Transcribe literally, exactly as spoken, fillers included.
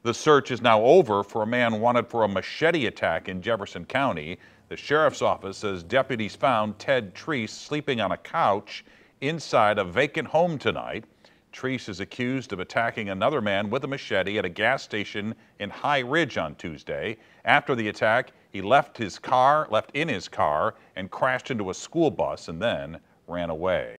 The search is now over for a man wanted for a machete attack in Jefferson County. The sheriff's office says deputies found Ted Treece sleeping on a couch inside a vacant home tonight. Treece is accused of attacking another man with a machete at a gas station in High Ridge on Tuesday. After the attack, he left his car, left in his car and crashed into a school bus and then ran away.